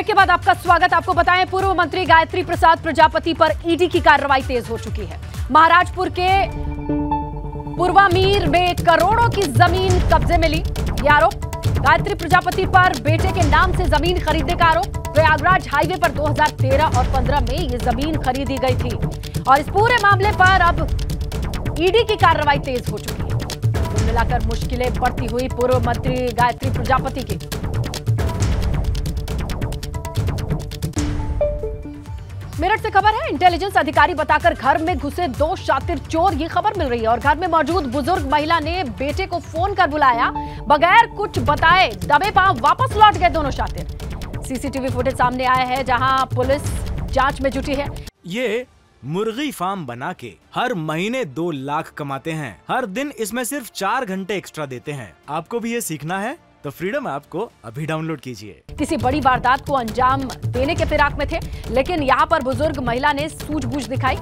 Break के बाद आपका स्वागत। आपको बताएं, पूर्व मंत्री गायत्री प्रसाद प्रजापति पर ईडी की कार्रवाई तेज हो चुकी है। महाराजपुर के पूर्वामीर में करोड़ों की जमीन कब्जे में ली, ये आरोप। गायत्री प्रजापति पर बेटे के नाम से जमीन खरीदने का आरोप। प्रयागराज हाईवे पर 2013 और 15 में ये जमीन खरीदी गई थी और इस पूरे मामले पर अब ईडी की कार्रवाई तेज हो चुकी है। कुल मिलाकर मुश्किलें बढ़ती हुई पूर्व मंत्री गायत्री प्रजापति की। मेरठ से खबर है, इंटेलिजेंस अधिकारी बताकर घर में घुसे 2 शातिर चोर, ये खबर मिल रही है। और घर में मौजूद बुजुर्ग महिला ने बेटे को फोन कर बुलाया, बगैर कुछ बताए दबे पांव वापस लौट गए दोनों शातिर। सीसीटीवी फुटेज सामने आया है, जहां पुलिस जांच में जुटी है। ये मुर्गी फार्म बना के हर महीने 2 लाख कमाते हैं। हर दिन इसमें सिर्फ 4 घंटे एक्स्ट्रा देते हैं। आपको भी ये सीखना है तो फ्रीडम ऐप को अभी डाउनलोड कीजिए। किसी बड़ी वारदात को अंजाम देने के फिराक में थे, लेकिन यहाँ पर बुजुर्ग महिला ने सूझबूझ दिखाई।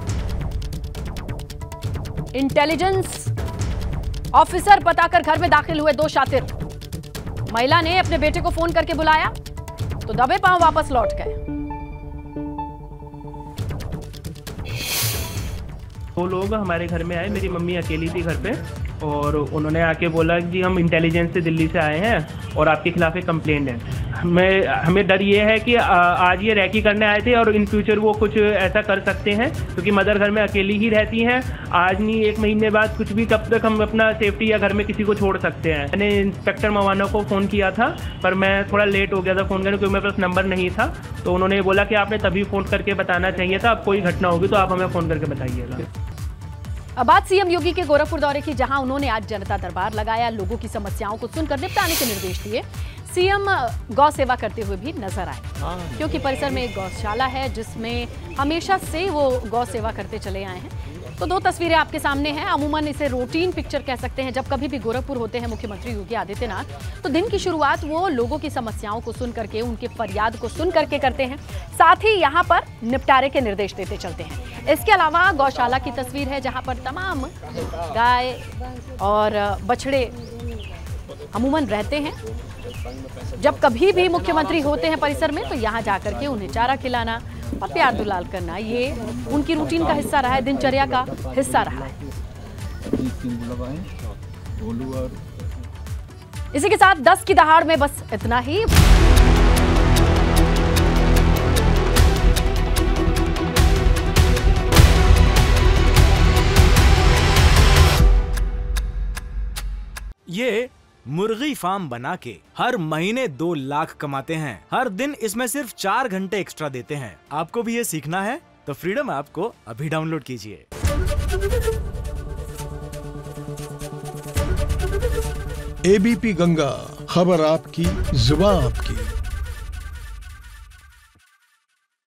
इंटेलिजेंस ऑफिसर बताकर घर में दाखिल हुए 2 शातिर। महिला ने अपने बेटे को फोन करके बुलाया तो दबे पांव वापस लौट गए। वो लोग हमारे घर में आए, मेरी मम्मी अकेली थी घर पे, और उन्होंने आके बोला कि हम इंटेलिजेंस से दिल्ली से आए हैं और आपके खिलाफ एक कंप्लेंट है। हमें डर ये है कि आज ये रैकी करने आए थे और इन फ्यूचर वो कुछ ऐसा कर सकते हैं, क्योंकि मदर घर में अकेली ही रहती हैं। आज नहीं 1 महीने बाद कुछ भी, कब तक हम अपना सेफ्टी या घर में किसी को छोड़ सकते हैं। मैंने इंस्पेक्टर मवाना को फ़ोन किया था, पर मैं थोड़ा लेट हो गया था फ़ोन करने, क्योंकि मेरे पास नंबर नहीं था। तो उन्होंने बोला कि आपने तभी फ़ोन करके बताना चाहिए था, अब कोई घटना होगी तो आप हमें फ़ोन करके बताइएगा। अब बात सीएम योगी के गोरखपुर दौरे की, जहां उन्होंने आज जनता दरबार लगाया, लोगों की समस्याओं को सुनकर निपटाने के निर्देश दिए। सीएम गौ सेवा करते हुए भी नजर आए, क्योंकि परिसर में एक गौशाला है जिसमें हमेशा से वो गौ सेवा करते चले आए हैं। तो 2 तस्वीरें आपके सामने हैं। अमूमन इसे रूटीन पिक्चर कह सकते हैं। जब कभी भी गोरखपुर होते हैं मुख्यमंत्री योगी आदित्यनाथ, तो दिन की शुरुआत वो लोगों की समस्याओं को सुन करके, उनके फरियाद को सुन करके करते हैं, साथ ही यहाँ पर निपटारे के निर्देश देते चलते हैं। इसके अलावा गौशाला की तस्वीर है, जहाँ पर तमाम गाय और बछड़े अमूमन रहते हैं। जब कभी भी मुख्यमंत्री होते हैं परिसर में, तो यहाँ जाकर के उन्हें चारा खिलाना और प्यार दुलार करना, ये उनकी रूटीन का हिस्सा रहा है, दिनचर्या का हिस्सा रहा है। इसी के साथ 10 की दहाड़ में बस इतना ही। ये मुर्गी फार्म बना के हर महीने 2 लाख कमाते हैं। हर दिन इसमें सिर्फ 4 घंटे एक्स्ट्रा देते हैं। आपको भी ये सीखना है तो फ्रीडम ऐप को अभी डाउनलोड कीजिए। एबीपी गंगा, खबर आपकी, जुबान आपकी।